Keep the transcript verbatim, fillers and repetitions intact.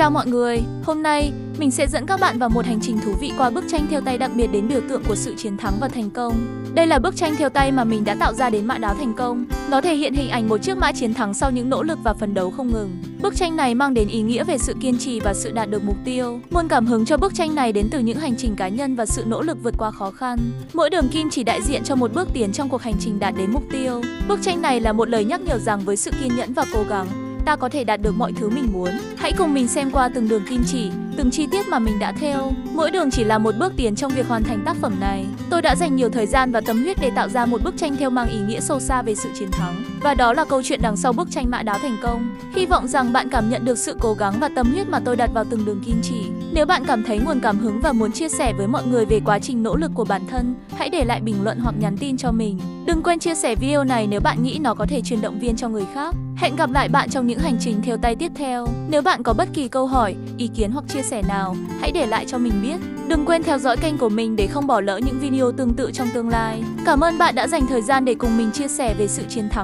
Chào mọi người, hôm nay mình sẽ dẫn các bạn vào một hành trình thú vị qua bức tranh thêu tay đặc biệt đến biểu tượng của sự chiến thắng và thành công. Đây là bức tranh thêu tay mà mình đã tạo ra đến mã đáo thành công. Nó thể hiện hình ảnh một chiếc mã chiến thắng sau những nỗ lực và phấn đấu không ngừng. Bức tranh này mang đến ý nghĩa về sự kiên trì và sự đạt được mục tiêu. Nguồn cảm hứng cho bức tranh này đến từ những hành trình cá nhân và sự nỗ lực vượt qua khó khăn. Mỗi đường kim chỉ đại diện cho một bước tiến trong cuộc hành trình đạt đến mục tiêu. Bức tranh này là một lời nhắc nhở rằng với sự kiên nhẫn và cố gắng, ta có thể đạt được mọi thứ mình muốn. Hãy cùng mình xem qua từng đường kim chỉ, từng chi tiết mà mình đã thêu. Mỗi đường chỉ là một bước tiến trong việc hoàn thành tác phẩm này. Tôi đã dành nhiều thời gian và tâm huyết để tạo ra một bức tranh thêu mang ý nghĩa sâu xa về sự chiến thắng. Và đó là câu chuyện đằng sau bức tranh mã đáo thành công. Hy vọng rằng bạn cảm nhận được sự cố gắng và tâm huyết mà tôi đặt vào từng đường kim chỉ. Nếu bạn cảm thấy nguồn cảm hứng và muốn chia sẻ với mọi người về quá trình nỗ lực của bản thân, hãy để lại bình luận hoặc nhắn tin cho mình. Đừng quên chia sẻ video này nếu bạn nghĩ nó có thể truyền động viên cho người khác. Hẹn gặp lại bạn trong những hành trình thêu tay tiếp theo. Nếu bạn có bất kỳ câu hỏi, ý kiến hoặc chia sẻ nào, hãy để lại cho mình biết. Đừng quên theo dõi kênh của mình để không bỏ lỡ những video tương tự trong tương lai. Cảm ơn bạn đã dành thời gian để cùng mình chia sẻ về sự chiến thắng.